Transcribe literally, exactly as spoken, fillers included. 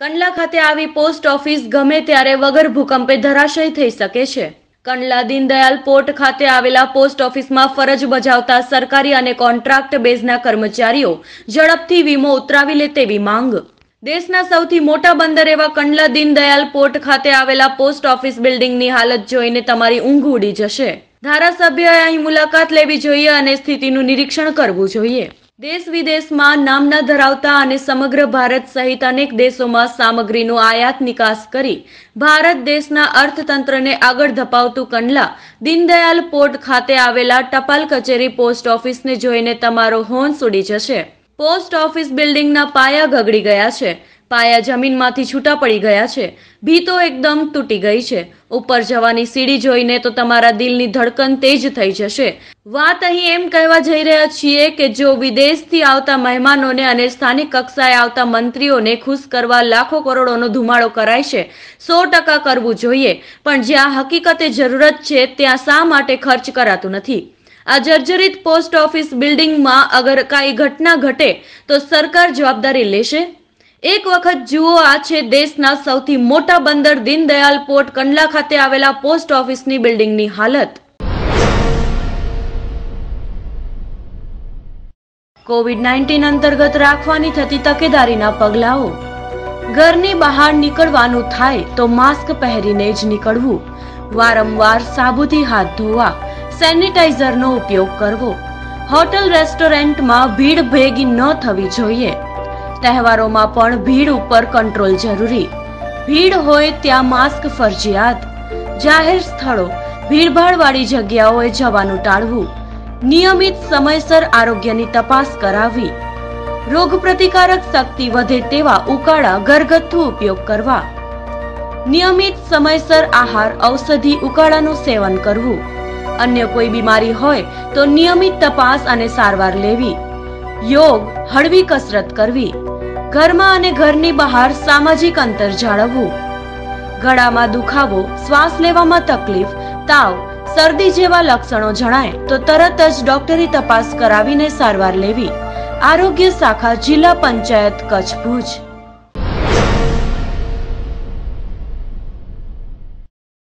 કંડલા ખાતે આવી post office ગમે ત્યારે વગર ભૂકંપે ધરાશયી થઈ શકે છે। કંડલા દીનદયાલ પોર્ટ ખાતે આવેલા પોસ્ટ ઓફિસમાં ફરજ બજાવતા સરકારી અને કોન્ટ્રાક્ટ બેઝના કર્મચારીઓ ઝડપથી વીમો ઉતરાવી લે તેવી માંગ। દેશના સૌથી મોટા બંદર એવા કંડલા દીનદયાલ પોર્ટ ખાતે આવેલા પોસ્ટ ઓફિસ બિલ્ડિંગની હાલત જોઈને તમારી ઊંઘ ઉડી જશે। ધારાસભ્યએ અહીં મુલાકાત લેવી જોઈએ અને સ્થિતિનું નિરીક્ષણ કરવું જોઈએ। દેશ વિદેશમાં નામના ધરાવતા અને સમગ્ર ભારત સહિત અનેક દેશોમાં સામગ્રીનો આયાત નિકાસ કરી ભારત દેશના અર્થતંત્રને આગળ ધપાવતું કંડલા દીનદયાલ પોર્ટ ખાતે આવેલા ટપાલ કચેરી પોસ્ટ ઓફિસને જોઈને તમારો હોંશ ઉડી જશે। પોસ્ટ ઓફિસ બિલ્ડિંગના પાયા ગગડી ગયા છે। પાયા જમીનમાંથી છૂટા પડી ગયા છે। ભીતો એકદમ તૂટી ગઈ છે। ઉપર જવાની સીડી જોઈને તો તમારા દિલની ધડકન તેજ થઈ જશે। વાત અહીં એમ કહેવા જઈ રહ્યા છીએ કે જો વિદેશથી આવતા મહેમાનોને અને સ્થાનિક કક્ષાએ આવતા મંત્રીઓને ખુશ કરવા લાખો કરોડોનો ધુમાડો કરાય છે, સો ટકા કરવું જોઈએ, પણ જ્યાં હકીકતે જરૂરત છે ત્યાં શા માટે ખર્ચ કરાતું નથી? આ જર્જરિત પોસ્ટ ઓફિસ બિલ્ડિંગમાં અગર કાંઈ ઘટના ઘટે તો સરકાર જવાબદારી લેશે? એક વખત જુઓ, આ છે દેશના સૌથી મોટા બંદર દીનદયાલ પોર્ટ કંડલા ખાતે આવેલા પોસ્ટ ઓફિસની બિલ્ડિંગની હાલત। કોવિડ નાઇન્ટીન અંતર્ગત રાખવાની થતી તકેદારીના પગલાઓ। ઘરની બહાર નીકળવાનું થાય તો માસ્ક પહેરીને જ નીકળવું। વારંવાર સાબુથી હાથ ધોવા। સેનિટાઈઝરનો ઉપયોગ કરવો। હોટલ રેસ્ટોરન્ટમાં ભીડ ભેગી ન થવી જોઈએ। તહેવારોમાં પણ ભીડ ઉપર કંટ્રોલ જરૂરી। ભીડ હોય ત્યાં માસ્ક ફરજિયાત। જાહેર સ્થળો, ભીડભાડવાળી જગ્યાઓએ જવાનું ટાળવું। નિયમિત સમયસર આરોગ્યની તપાસ કરાવવી। રોગ પ્રતિકારક શક્તિ વધે તેવા ઉકાળા ઘરગથ્થુ ઉપયોગ કરવા। નિયમિત સમયસર આહાર, ઔષધિ, ઉકાળાનું સેવન કરવું। અન્ય કોઈ બીમારી હોય તો નિયમિત તપાસ અને સારવાર લેવી। યોગ, હળવી કસરત કરવી। ઘરમાં અને ઘરની બહાર સામાજિક અંતર જાળવવું। ગળામાં દુખાવો, શ્વાસ લેવામાં તકલીફ, તાવ, શરદી જેવા લક્ષણો જણાય તો તરત જ ડોક્ટરી તપાસ કરાવીને સારવાર લેવી। આરોગ્ય શાખા, જિલ્લા પંચાયત કચ્છ ભુજ।